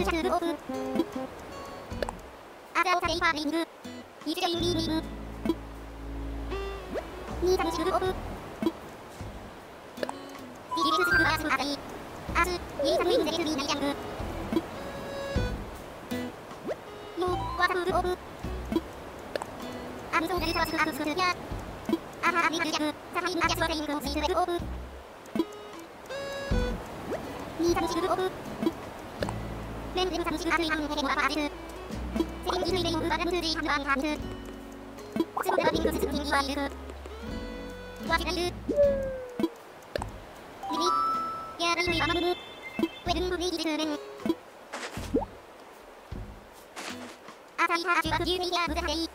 シャルオフアザオタレイパーリングイズレインリーニングニータムシュルオフビリリスシャルアースアタイアースニータムインゼリスリーナイヤングノーワタムルオフアムソーデルタワスアムスクルヤアハアミハルジャムサハインアジャスワテインコンシールレグオフニータムシュルオフレンレムタムシュルアルイハンヘケモアパージルセリンイルイレインウバラムトゥーリーハンバーンハントゥスモデラビングススクリンワイルワキライルリリヤライルイアマムムウェルンブリージルーレンアタイハージュアフユーミヤーブザハレイ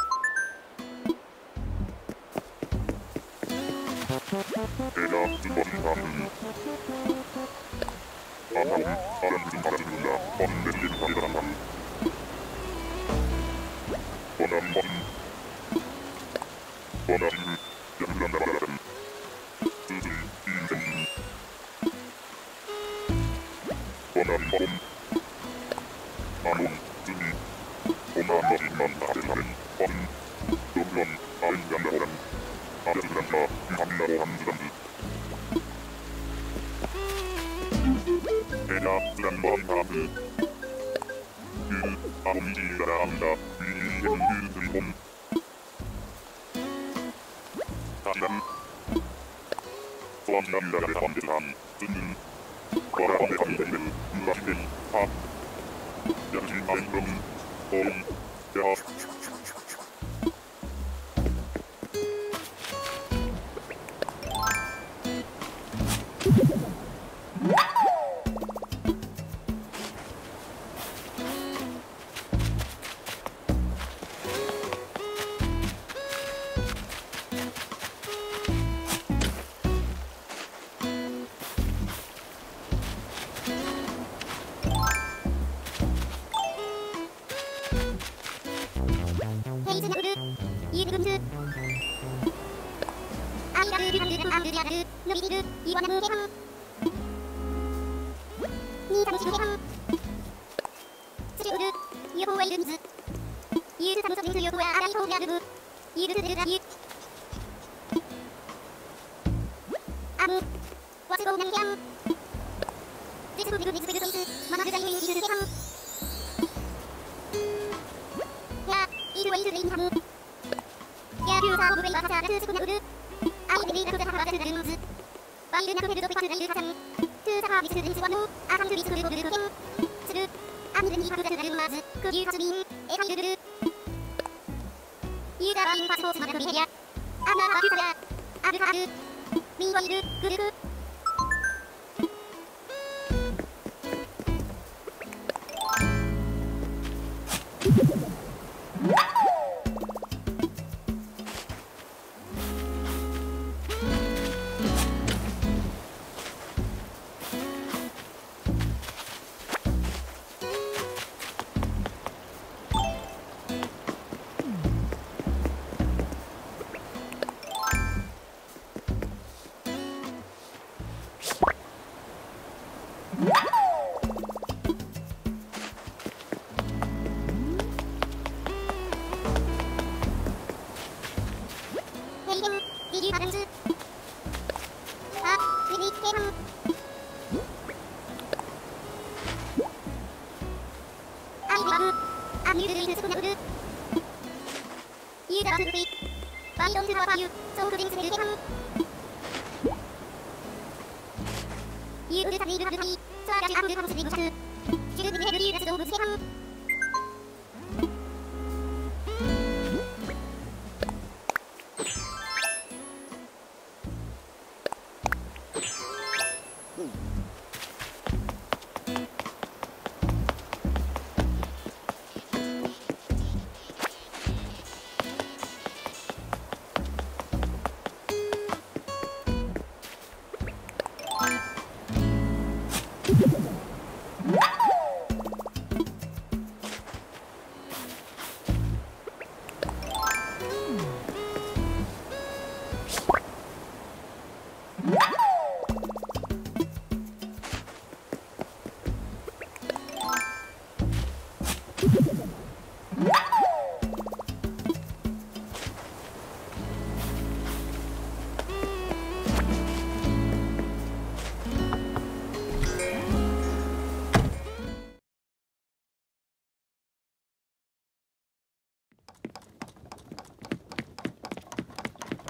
エラズバリハムアマウンアランズカラズムラバンデリルカリララマンバナンバンバナリムヤムランダララランスズイインゼンバナンバンアモンズミオナノリマンダテナレンバンドブランアインガンダランアジャズランマハンナロハンズランズエラズランバンハムユーアモンジーララアンダウィニーエンユーズリボンタリランソワンナンダラレハンデランズンバラハンデハンデレンムラシデンハヤルジンアインロンオンヤー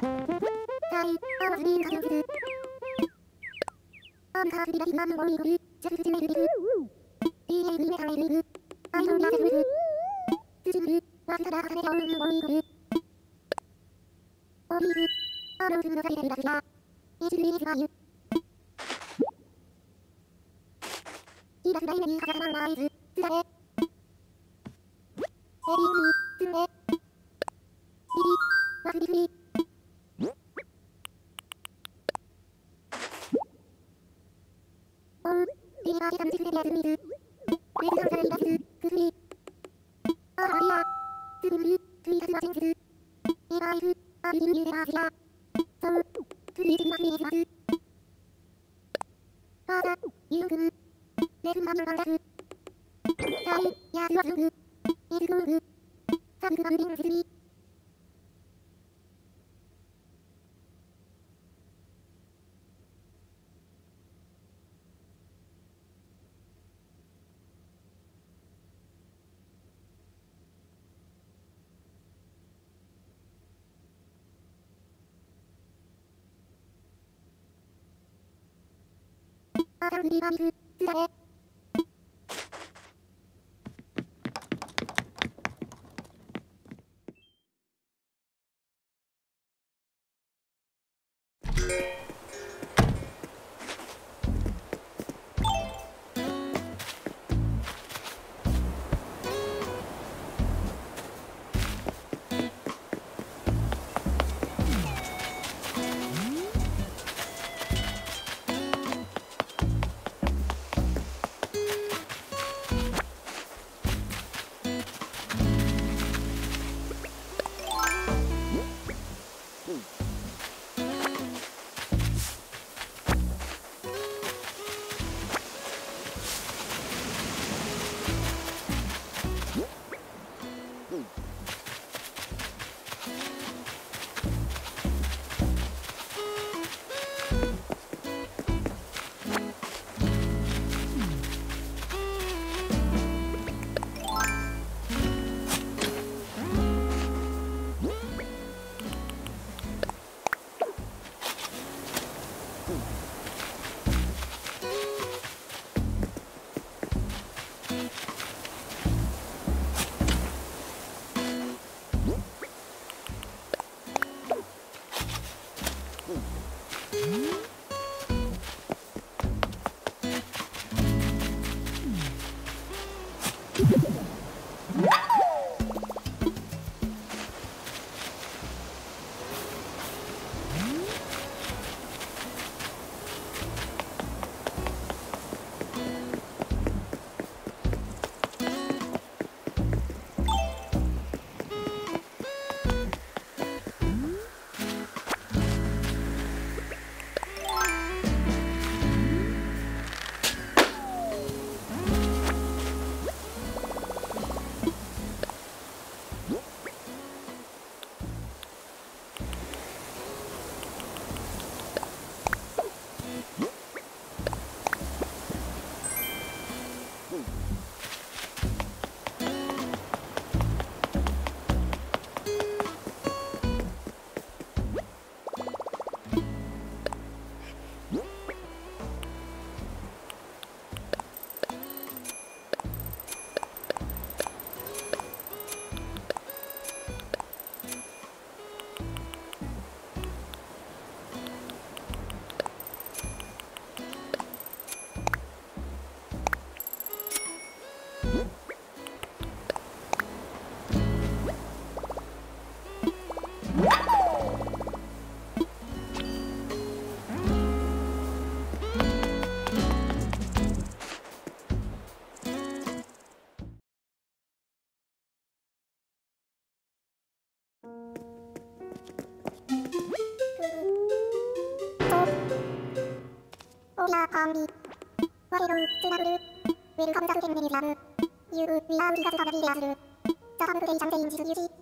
管理我のつなぐるウェルカムザルテンメニューラムユーウィアウリガズタガリであるザハムプテイチャンテインジズユジ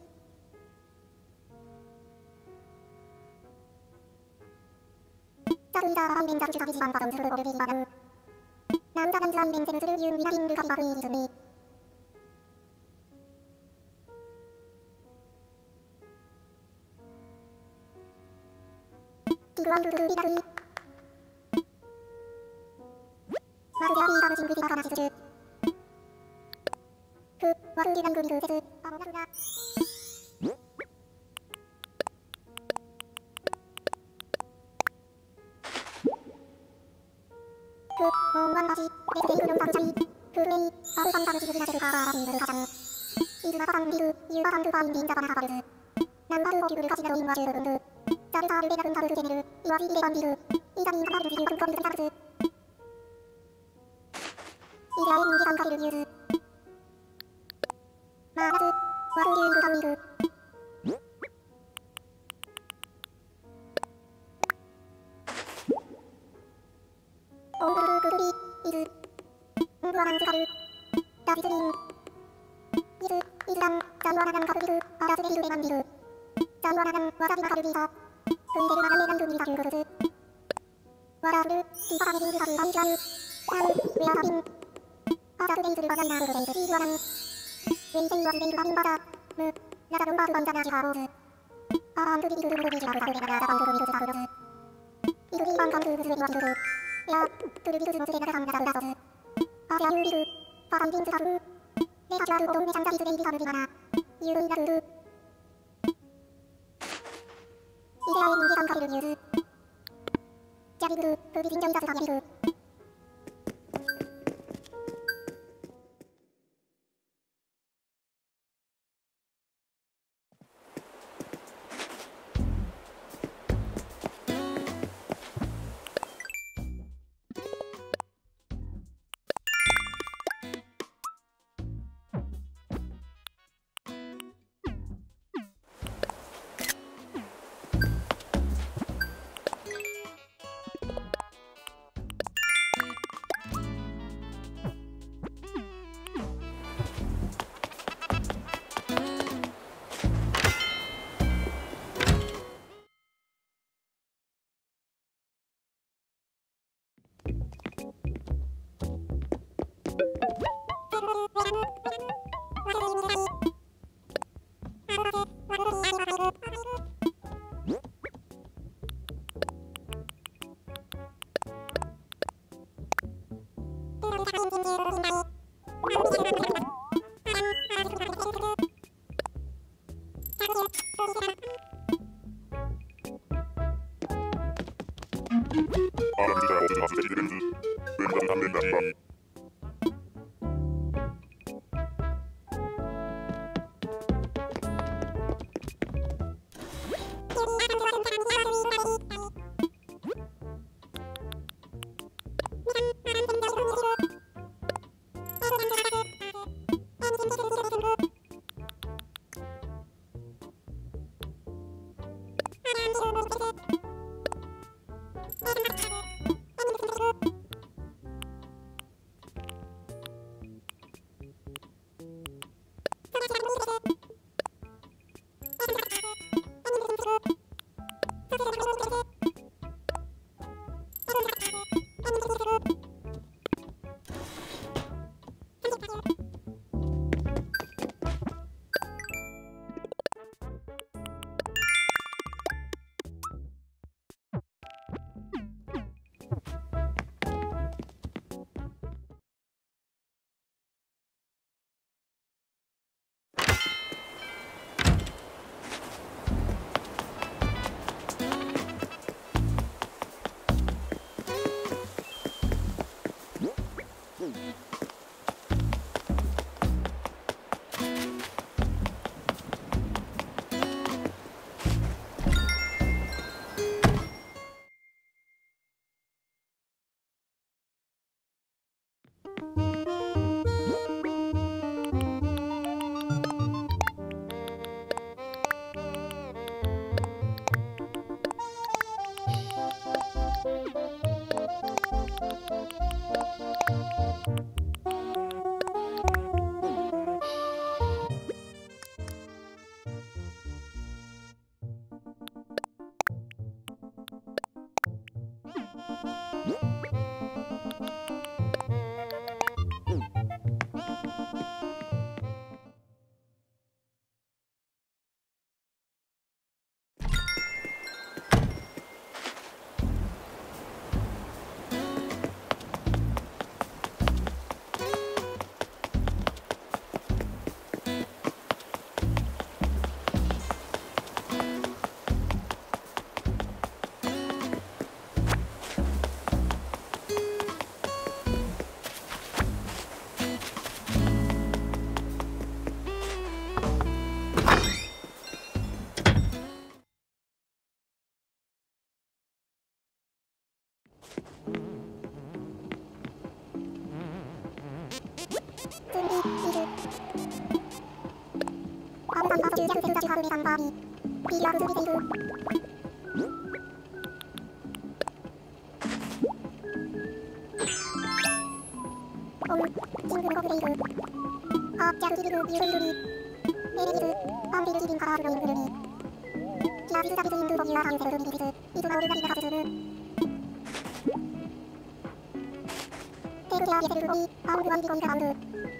ザルイダーバンベンザルチュカビジバンバドンズルオルビリバルナウダガンズアンベンゼルズルユーウィナビンルカリバフイーリズミグワンルルリラルイマルデアリーガムジングビバカナシズジュフワルリラングリルセズアモナフナフモンワンバシレスデングノンタルチャイフルレイアルファンタルシズビナセルカーバーシールカチャンイズマパパンビルユーパパンルパインビンザバナハパルズナンバルオキブルカシナロインワシューブンルザルタールレナルンタルルジェネルイワシイレバンビルイザミンカパルルジユーカンコンビルタルズイデアエンギカンカリルユーズマーナズワルリューイングカウイングオンブルークルリイズンブワランズカルダビズリンイズイズランザイワナガンカルビルアラズレリルレバンビルザイワナガンワザビマカルビータフンデルマガレナングミカキューゴルズワラフルディパカメリングカルバンジャルアウウェアタビンアザフレイズルバザイナールレイズイズワナンウェイセイワズレイルバビンバザムラザロンバーフバンザナジハーボーズアーアンドビビルルルビジュアルカルレバナザバングルミルズタフロズイルリーバンカンクーブズレイワシルルやトゥルビルズのズレナガサンナダウダソズアジアユービルパタンビンズタフルレタチュアルオドンメシャンダビズレイビカルビバナユールイナルルイデアエンギカンカリルニューズジャビブルフビジンジョイザズカビルテルザジハウメタンバービー。PR 続いている。オム、キングのボブレイル。ハー、ジャルキビル、ユーベイルリー。エレビズ、アンビルキビンカールロイングルリー。キャビズザビズインドボビュアーハンセルルビビビズ。イズナオルガリガハズズル。テルキャーゲセルルボビー、アウルワンビコンガバウル。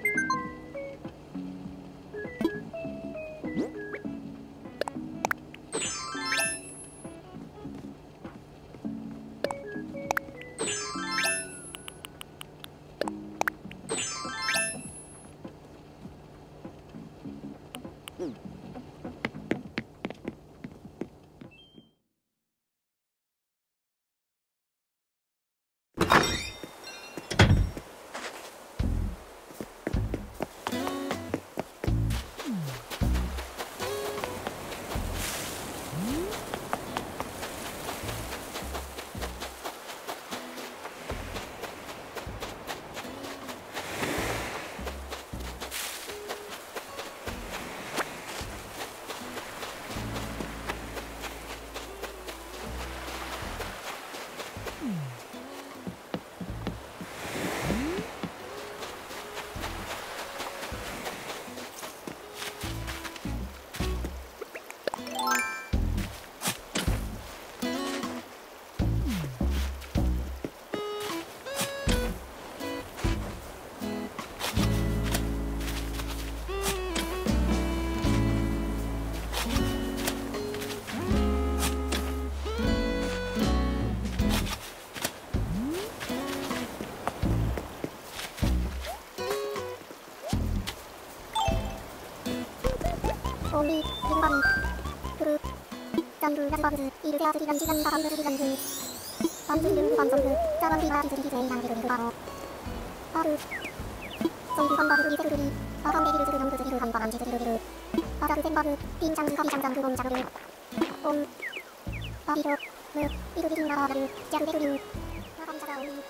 オンリー、リンバミ、フル、ジャンル、ラズバブズ、イルテアスリガンジガンバハンブルリガンズ、パンズリルングバンゾング、ザバンビバーティズリズエイラングルリルバーアル、ソイルファンバブリセルグリ、バファンベリルズルノングズリルハンバランジズリルリル、バダルゼンバブ、ピンチャングカビチャンザングゴンジャングル、オン、バビロ、ム、イルビリンガーダル、ジャルベルリン、マバンジャダオンリー、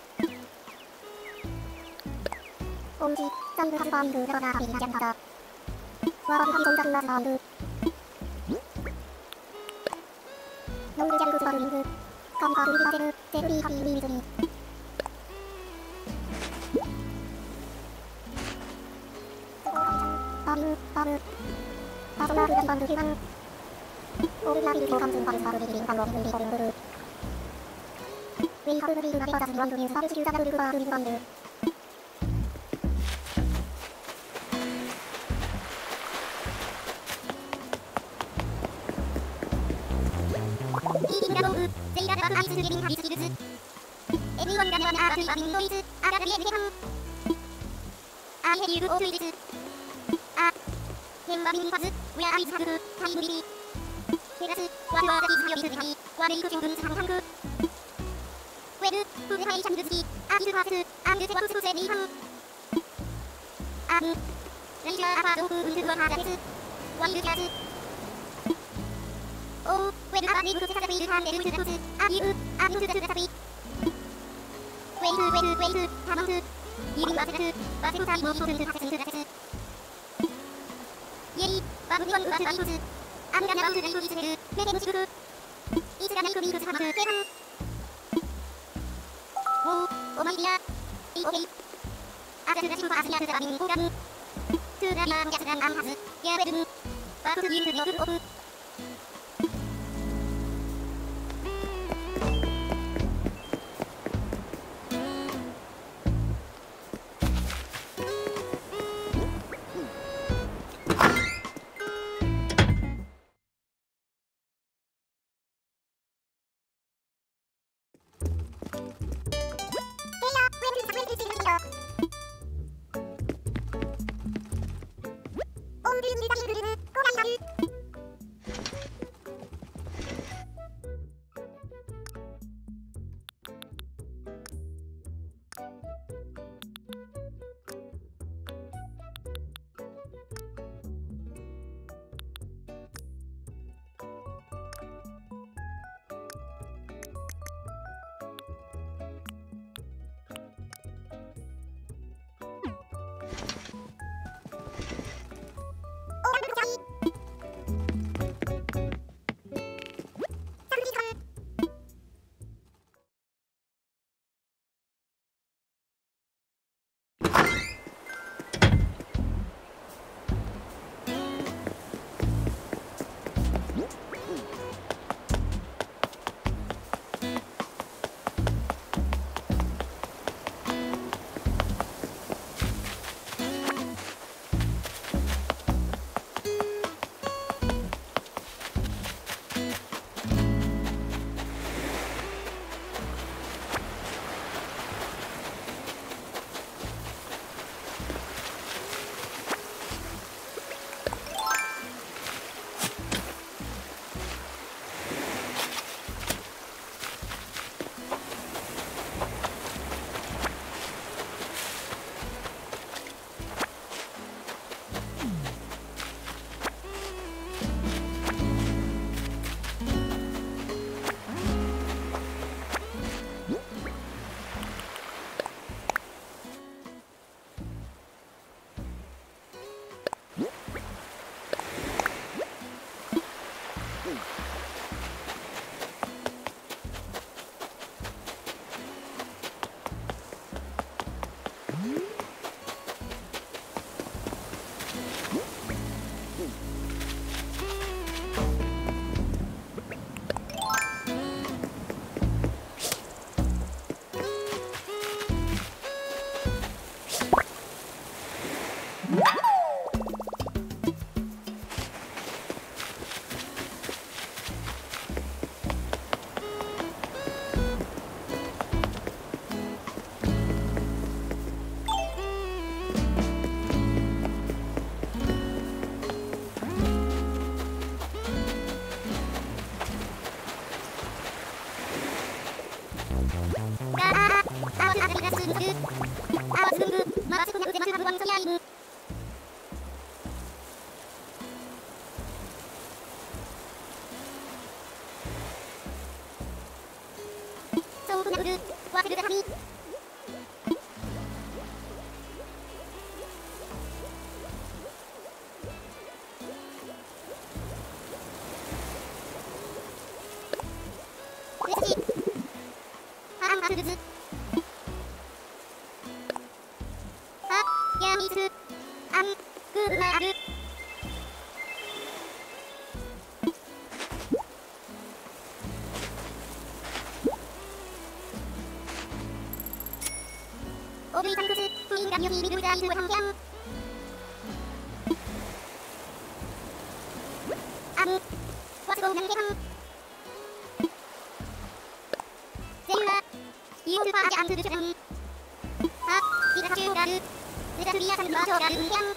オンジ、ザングハズバーング、ラバナーカビリナジャンカダ、ワーバルハリゾンダルラズバーング、ノングジャルグズバルリング、カンカールリビバテル、ゼルリーハビーリーミズリー。バビム、バム、パーソナルラズバングヒューマン。オールラビルトカンズンバルスバルビリリンカンロビルリコルブル。ウェイハルブリールナベバザズリワングニュースバルジリューザダルルバールリズバング。ゼイラバフアイスゲビンハビスキルズエビワンガネワナアーバトゥアビンドイズアガガリエビネハンアイヘリューオートゥイリズアヘンバビンファズウェアアイズハグフタイムリリーテラスワルワーザビズハヨビズリハイワレイクショングンズハンハンクウェルフレハイシャングズキアビズハーセルアングセワクスクセリーハンアンレイジャーアファードウンズワハーザテスワイルキャーズオーウェルアーネイブクセサザビルハンデルウズザクスアビウアビウズザクザサビウェイルタモンズイリンワセザクバセンタイモーションズハセスンズザセスイエイバブリワンウワスアイウズアンガナワウズレイブイズレルメデムシグフイスラネイクミンクスハマズケハンオーオマイリアイオケイアザズザシンファアスヤズザバビンオーガムトゥーラリアンジャスランアンハズヤーベルムバークスギンズリオフオフ 아와스 아드리라스 스누드 아와스 금그 마와스 그냥 의제 마스 하부왕 서야임 서우 그냥 의드 와스 르드 하미 레시 하암 아드르즈 아 야미스 암 그마 아드 오브리 상크스 후인 감염이 미르자 이수와 함량 암 와스고 명계함 셀라 이오르파 아지 암트드 쩌름 아 비라카슈라르 느자투리아 산마저라르 음향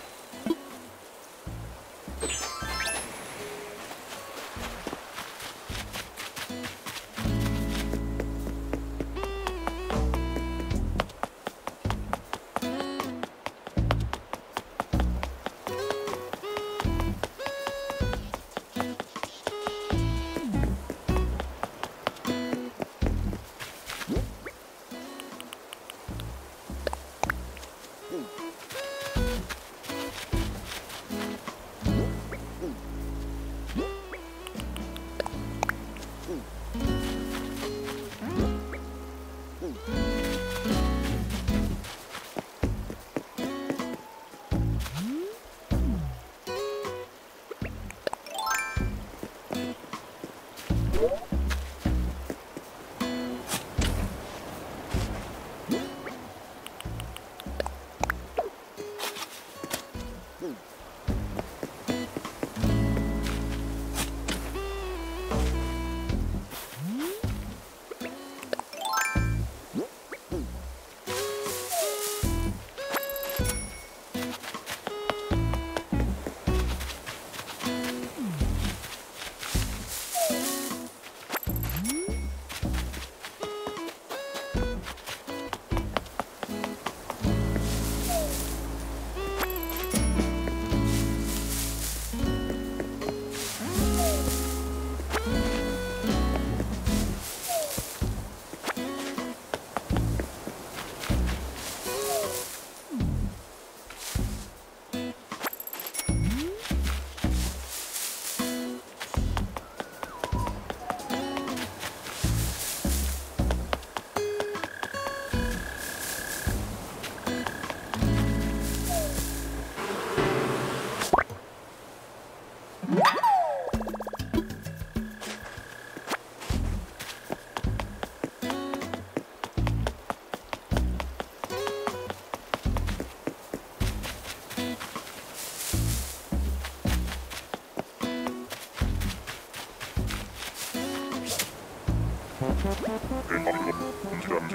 대마리로 움직임진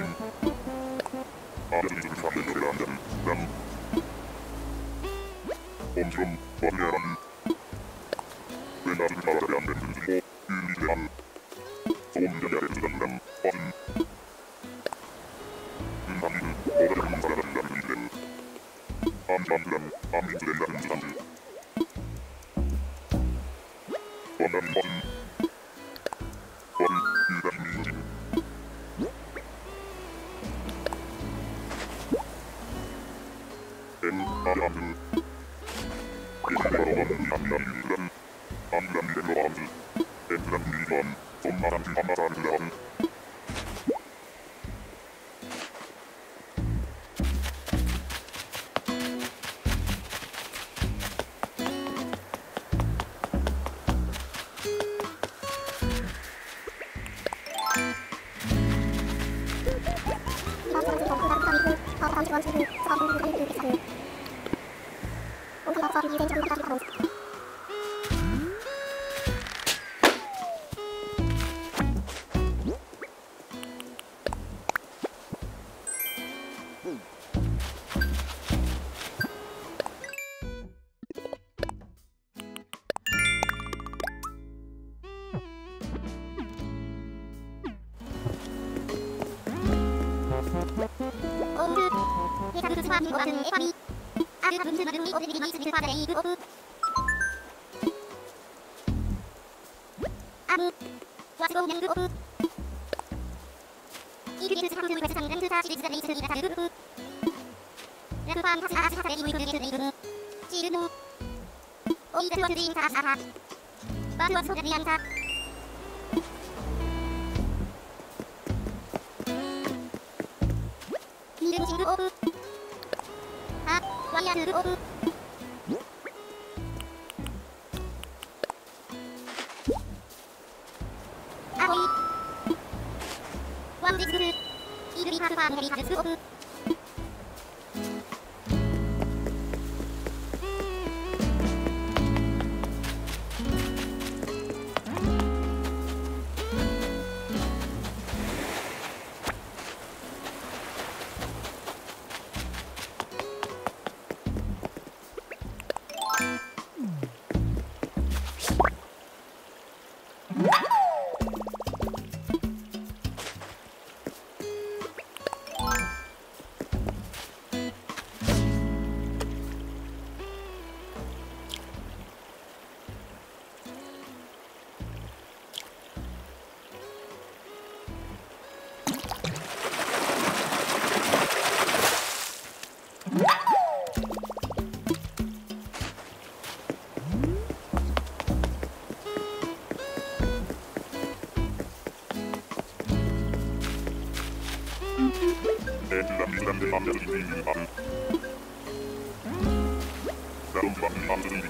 아들이들 삼대들의 안전 남 엄지럼 원래란 왼아들 자라에 안된 등지고 유미대한 소음전야의 주단남 뻔 인삼이는 오래된 사라는 남인지된 암잠들은 암인지된 다른 주단들 원남인 뻔 유단민진 아람들 예술가로 없는 남남유란 암남이den로 암들 엔남유리만 손마람지 함마사르란 스와핑 같은 에파미 아르타 분수 마름이 오브리 마이스 파데 이그 오브 아무 와스고 맹그 오브 이그리스 함수 웨스 상담 사 시리즈 레이스 리가 다르브 르반 타스 아스 타레 이무이 그르게 레이브 지르노 오이드 워드린 타사하 바르와 소르리안타 이름 징그 오브 아 와이아르 오브 아호이 왕지스크 이그리 하르바 메리 하르스 오브 Island andere Dinge an. Darum machen andere Dinge.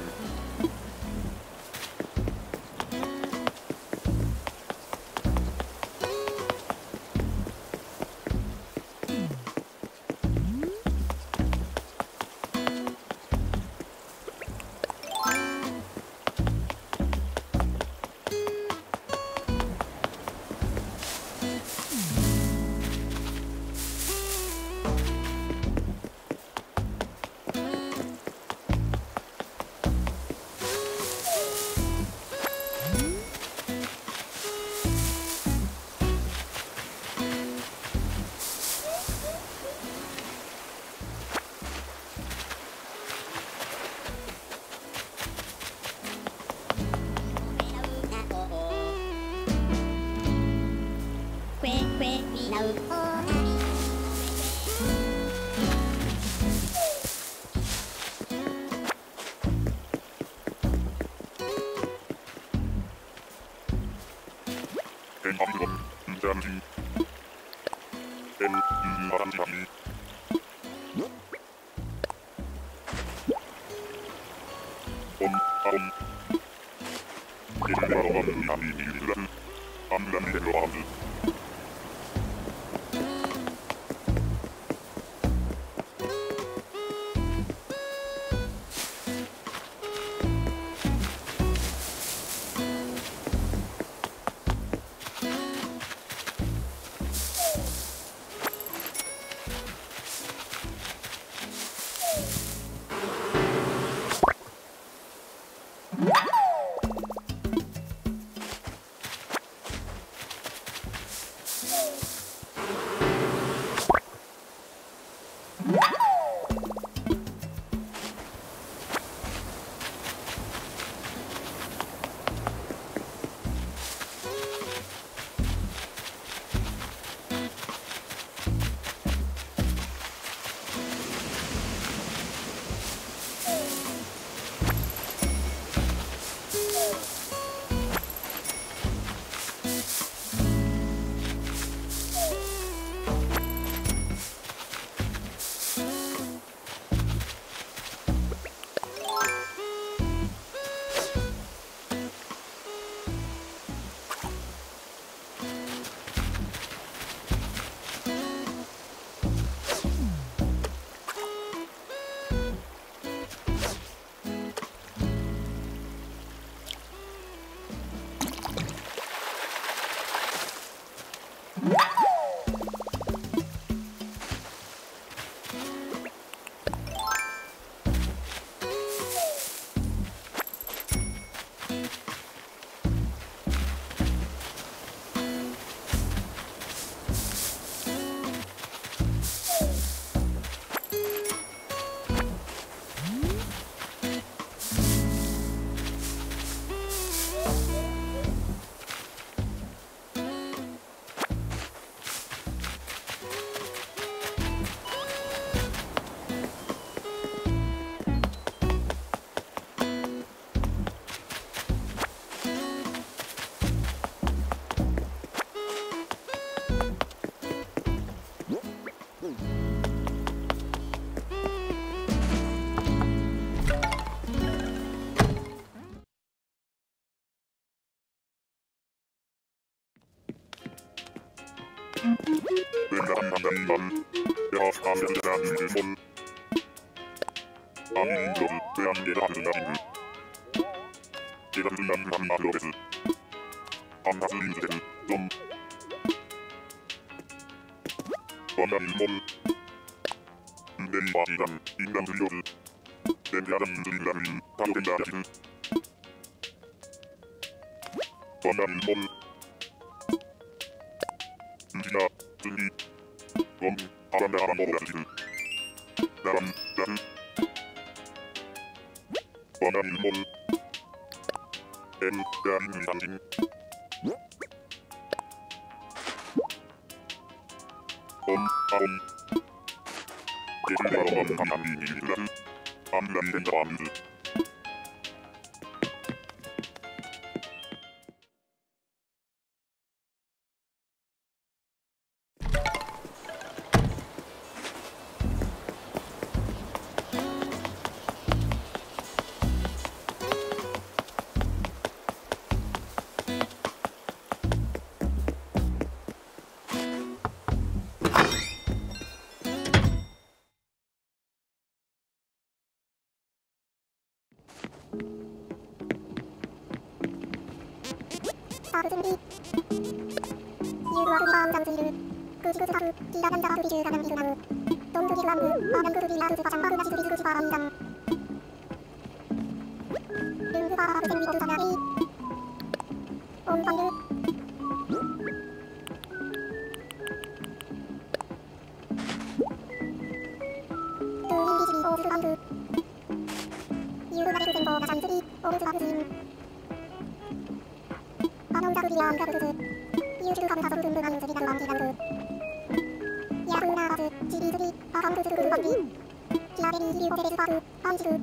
Wenn der Anhang Mann, der Straße der Hügel voll. Am Hügel werden der Hügel jeder Hügel an Maglobessel. Am Hasselinseln, Lom. Von der Moll. Den Badidan, in der Hügel. Den Herren in der Hügel, Taugen der Hügel. Von der Moll. Tina, Tuni. Rom, Aram der Aram der Hügel. Daran, von der Moll. Der Hügel. Arum. 준비. 유루와 그리와 음장주이르. 그지그지하그 기라간다 그리즈 가면 비그나무. 동그리그람그 아면그르비 아그즈 바장바 그나지 그리즈 그지바 암당. 릉그바 그젠 위오드 사나이. 옴방르. 그인비지비 오즈르방그. 유루가리 그젠보 가장즈리 오르즈바그즈임. 아노자그리와 암가그즈 유즈르가그사서 름브가누즈리다루 암기당그 야루나바즈 지리즈리 바감그즈르그르방비 기아베리 리오데레즈바그 암지르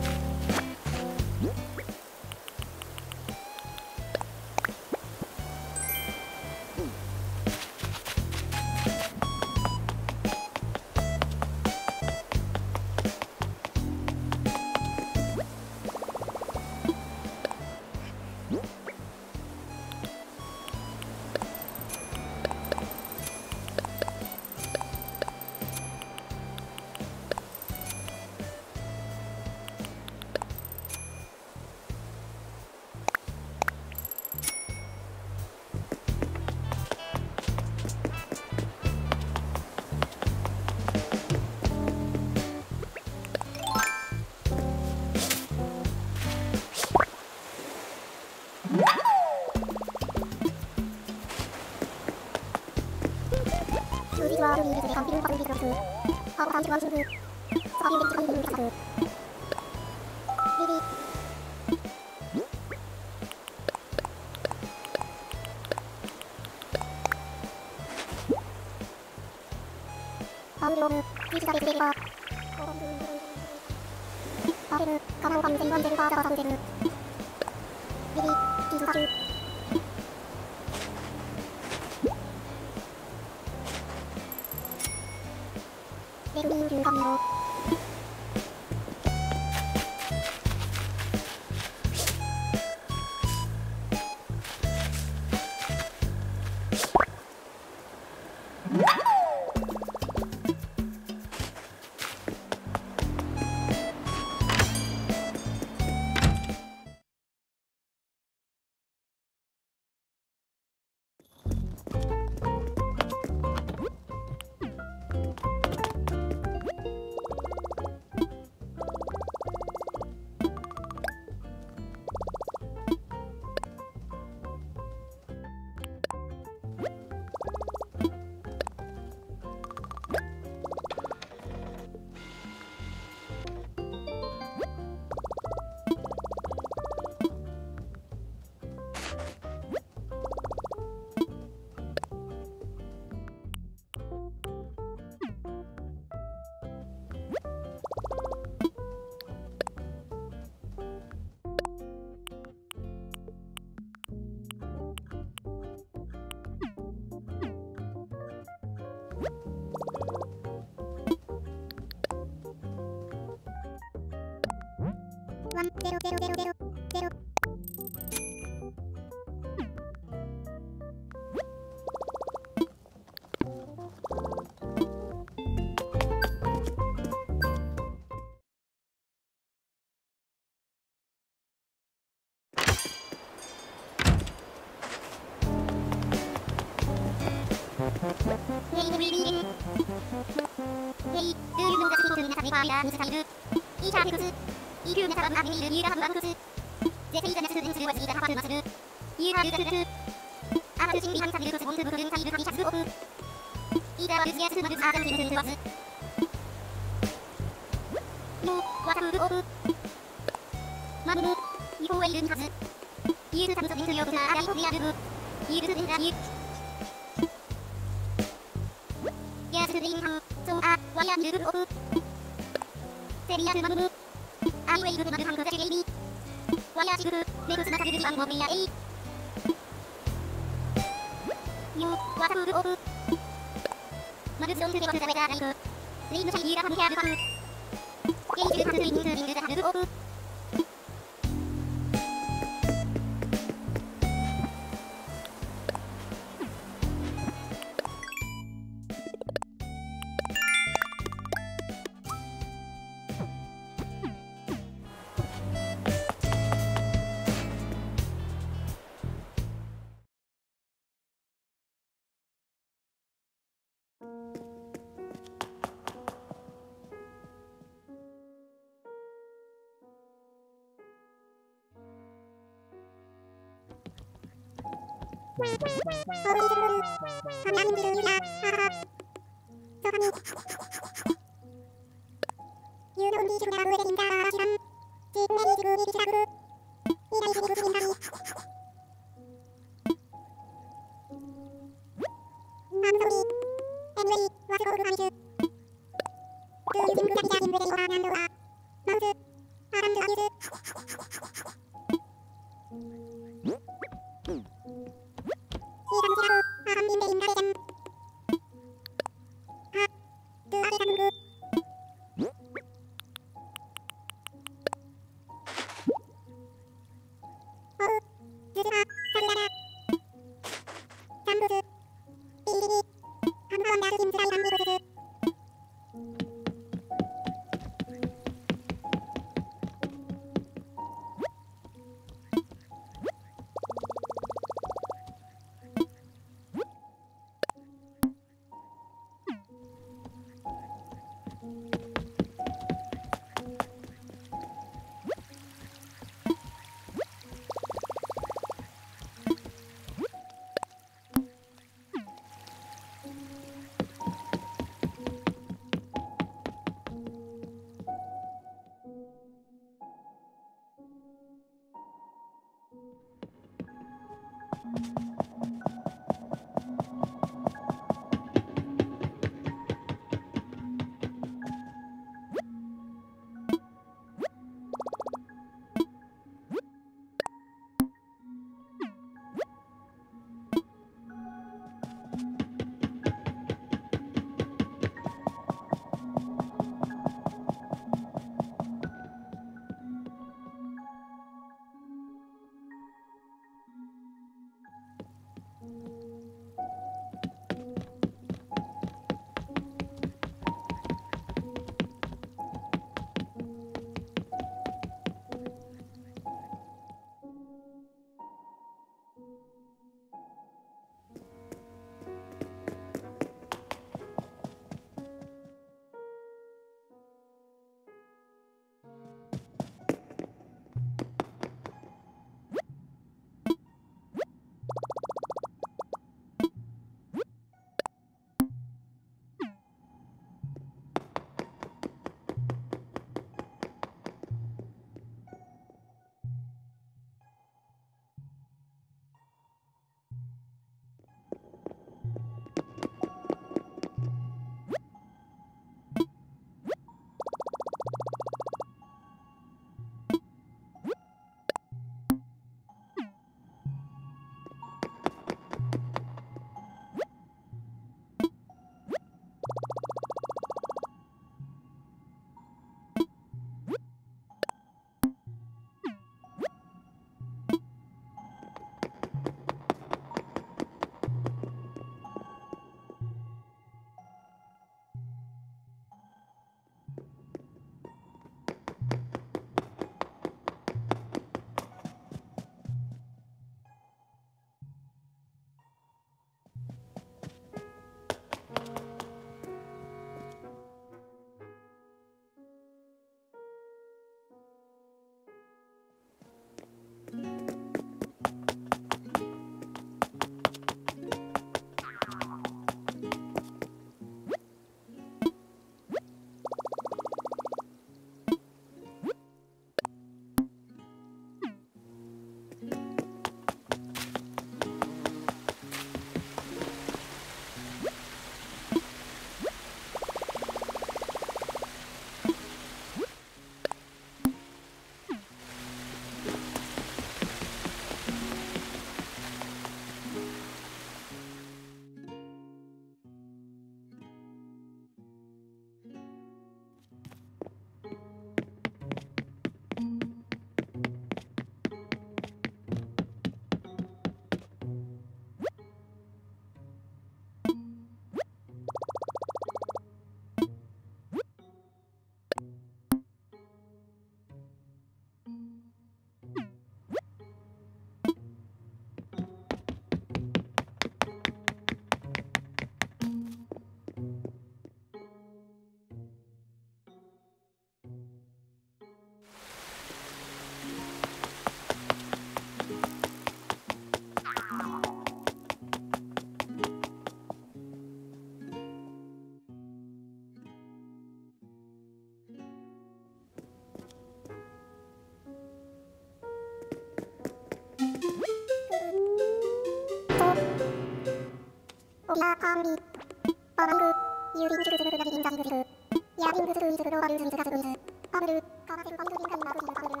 Obiakambi. Pamangu. Yurin Juruzu Nagin Zagiru. Yabin Buzu Izu Roba Yuzu Gazu Izu. Amru. Kawasu Pamangu Rinkan Maru Izu Amru.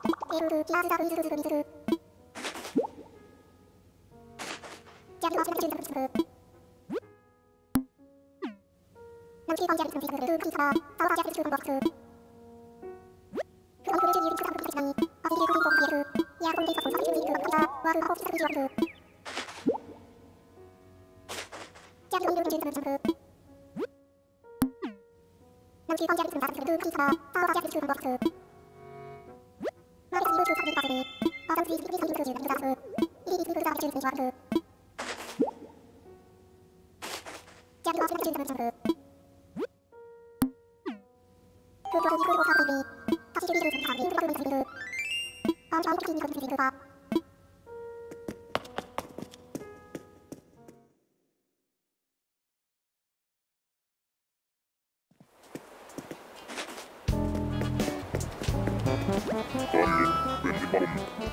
Eru Kiazu Zabu Izu Izu Izu. Jadi Masu Nagin Zagiru Izu. Nanti Panjang Izu Izu Izu Kita. Tawa Jadi Izu Izu. Kuang Kureju Yurin Kuang Kureju Nani. Asiri Kuring Pong Biru. Ya Kuring Pong Izu Izu Kita. Waru Pong Izu Izu Izu. Jadi Kuang Kureju Izu Izu. Nanti Panjang Izu Izu Kita. Tawa Jadi Izu Izu. Mari kita coba lihat ini. Akan sedikit kita lihat juga kita. Ini kita akan coba lihat. Jadi masih ada cerita macam Kudu ini. Kasih diri dulu kami kita belum tahu. Jangan ini kami kita. Kami warum?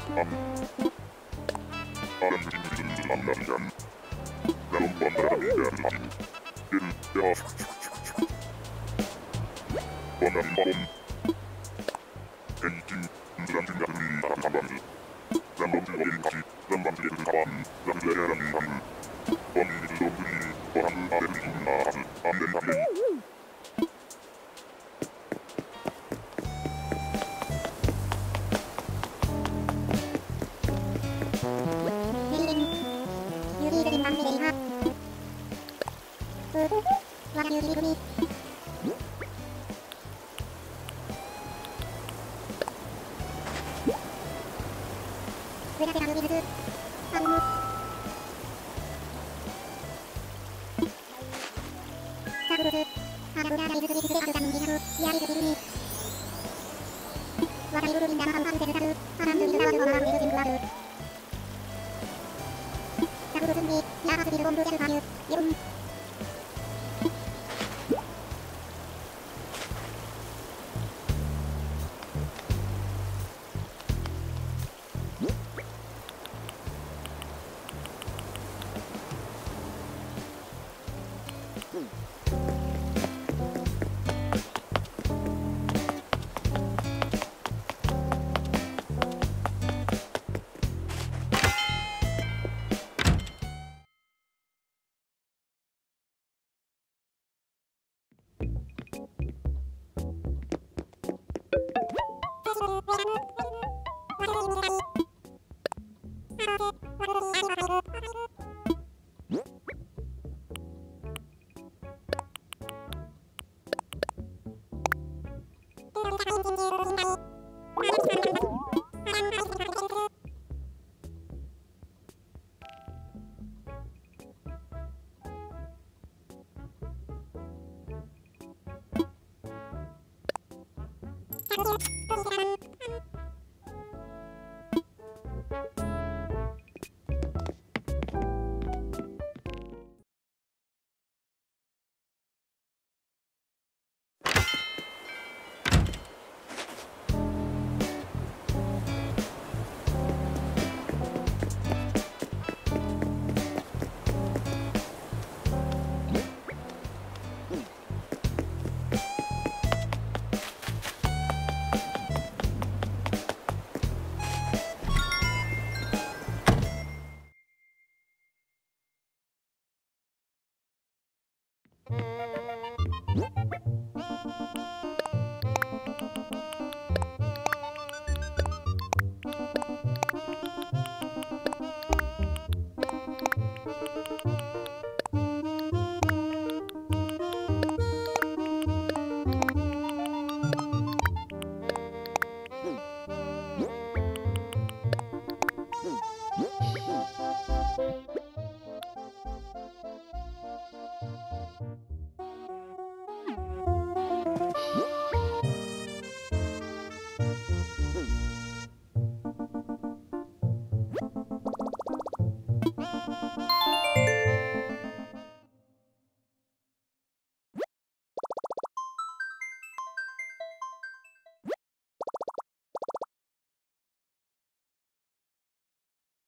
Allen bestimmten Anwendern. Darum wandert wieder machen. In der Wandern warum? Anything, dann sind das nie daran verwandeln. Dann kommt über den Kaffee, dann wandelt den Kaban, dann leeren die Hand. Von diesen Lombri, vorhanden alle Menschen nahen, an den Handel.